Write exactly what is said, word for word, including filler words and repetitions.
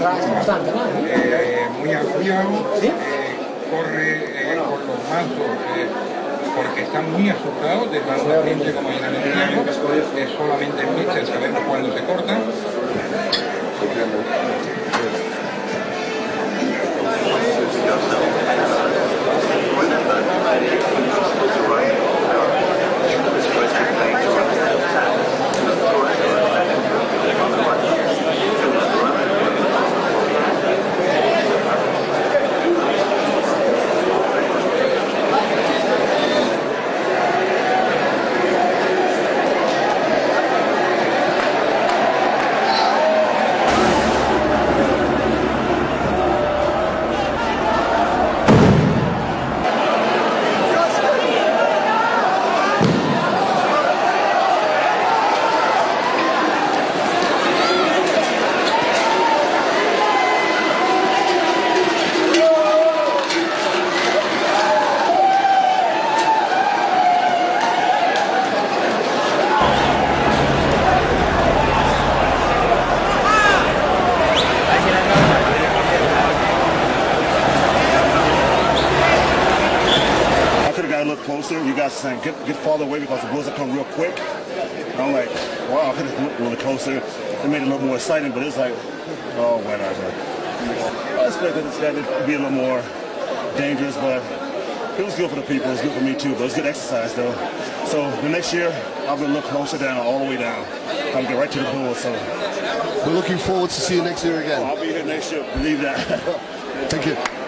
eh, muy agobiado, ¿sí? eh, corre eh, con los mazos eh, porque están muy asustados de tanta gente como hay en el entierro, es solamente en Mitchell sabemos cuándo se cortan. Closer, you guys saying get get farther away because the bullets will come real quick. And I'm like, wow, I could have looked a little closer. It made it a little more exciting, but it's like, oh, whatever. I expected that to be a little more dangerous, but it was good for the people. It was good for me too, but it was good exercise though. So the next year, I'll be a little closer down, all the way down. I'll get right to the bulls. So we're looking forward to see you next year again. Oh, I'll be here next year. Believe that. Thank you.